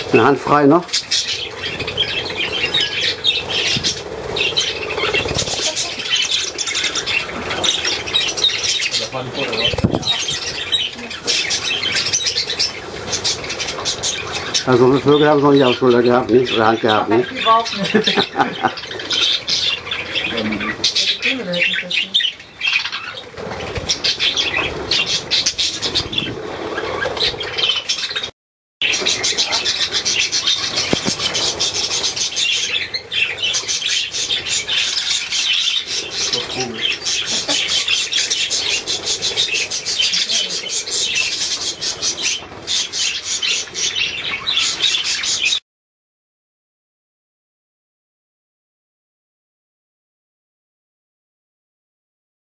Eine Hand frei noch. Also so viele Vögel haben sie noch nicht auf Schulter gehabt, nicht? Oder Hand gehabt, nicht? Überhaupt nicht.